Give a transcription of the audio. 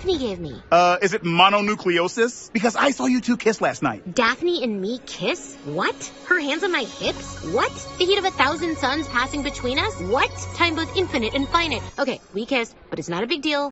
Daphne gave me. Is it mononucleosis? Because I saw you two kiss last night. Daphne and me kiss? What? Her hands on my hips? What? The heat of 1,000 suns passing between us? What? Time both infinite and finite. Okay, we kissed, but it's not a big deal.